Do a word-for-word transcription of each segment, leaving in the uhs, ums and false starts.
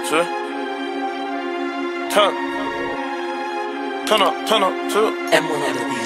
two. Turn. Turn up, turn up, two. M one on the beat.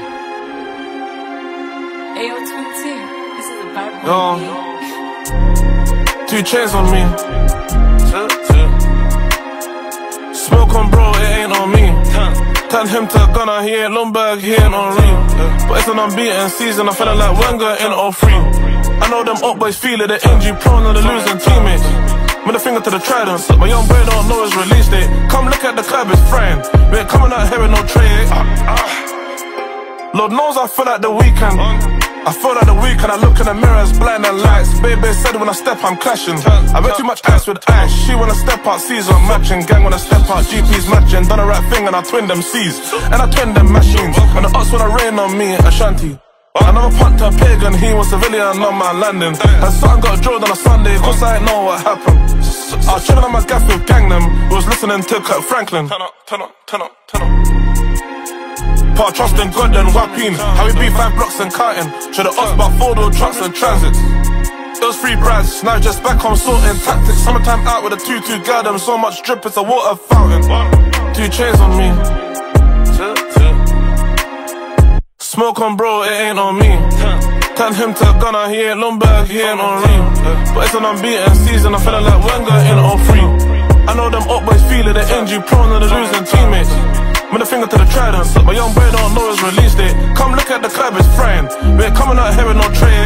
Ayo, Twin T, this is a bad boy Yo. beat. Two chains on me. Two, two. Smoke on bro, it ain't on me. Turn. Turn him to a gunner, he ain't Lundberg, he ain't on Reem. But it's an unbeaten season, I'm feeling like Wenger in oh three. I know them up boys feel it, they're injury prone and they're losing teammates. With a finger to the trident, my young boy don't know his release date. Come look at the club, it's frying. We ain't coming out here with no tray. Lord knows I feel like the weekend. I feel like the weekend, I look in the mirror, it's blind and lights. Baby said when I step, I'm clashing. I bet too much ice with ice. She wanna step out, season matching. Gang wanna step out, G P's matching. Done the right thing and I twin them C's. And I twin them machines. And the ups wanna rain on me, Ashanti. Another punt to a pagan, he was civilian on my landing. And something got drilled on a Sunday, cause I ain't know what happened. I was chilling on my gaff with gang them, who was listening to Kurt Franklin. Turn up, turn up, turn up, turn up. Part trust in God and Wapping. How we beat five blocks and carting. Should've us about four-door trucks and transits. It was free brads, now just back home sorting tactics. Summertime out with a two-two garden, so much drip it's a water fountain. Two chains on me. Two, two. Smoke on bro, it ain't on me. Turn him to a gunner, he ain't Lundberg, he ain't on Reem. But it's an unbeaten season, I'm feeling like Wenger in oh three. I know them up boys feel it, they're injury prone and they're losing teammates. With a finger to the trident, my young boy don't know his release date. Come look at the club, it's frying. We ain't coming out here with no tray.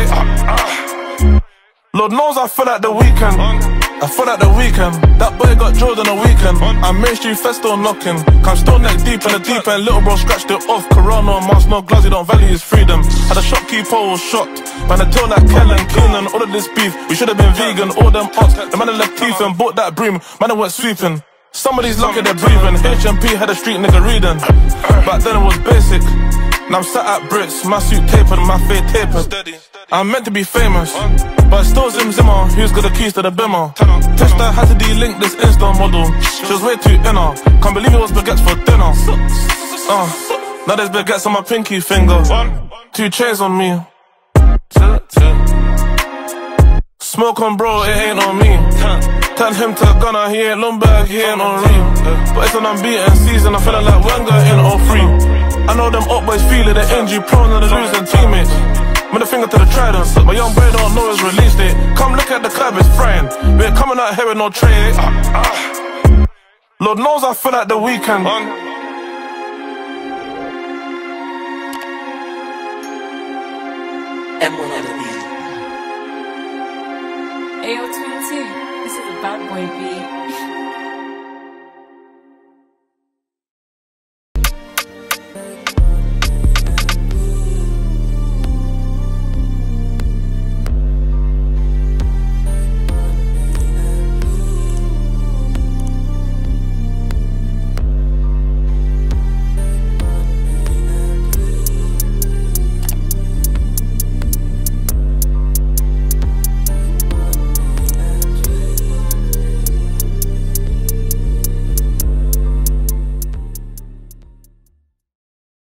Lord knows I feel like the weekend. I feel like the weekend. That boy got drilled on the weekend. I'm mainstream fest still knocking. Come still neck deep in the deep end. Little bro scratched it off. Corona, mask, no gloves, he don't value his freedom. Had a shopkeeper was shocked. Man, I told like Kellen, Keenan, all of this beef. We should have been vegan, all them odds. The man that left teeth and bought that broom. Man, I went sweeping. Some of these lucky they're breathing. H M P had a street nigga reading. Back then it was basic. Now I'm sat at Brits, my suit tapered, my fade tapered. I'm meant to be famous, but still Zim Zimmer. Who's got the keys to the bimmer? Testa had to de-link this Insta model. She was way too inner. Can't believe it was baguettes for dinner. Uh, now there's baguettes on my pinky finger. Two chains on me. Smoke on bro, it ain't on me. Turn him to a gunner, he ain't Lundberg, he ain't on Reem. But it's an unbeaten season, I'm feeling like Wenger in oh three. I know them up boys feel it, they're injury prone and they're losing teammates. With a finger to the trident, my young boy don't know his release date. Come look at the club, it's frying. We ain't coming out here with no tray. Lord knows I feel like the weekend. M one on the beat. Ayo, Twin T, this is a bad boy beat.